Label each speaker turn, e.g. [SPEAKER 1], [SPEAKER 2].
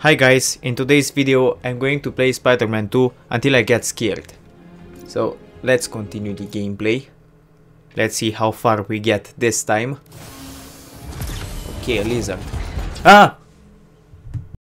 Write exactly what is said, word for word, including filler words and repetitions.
[SPEAKER 1] Hi guys, in today's video I'm going to play Spider-Man two until I get scared. So let's continue the gameplay. Let's see how far we get this time. Okay, a lizard. Ah!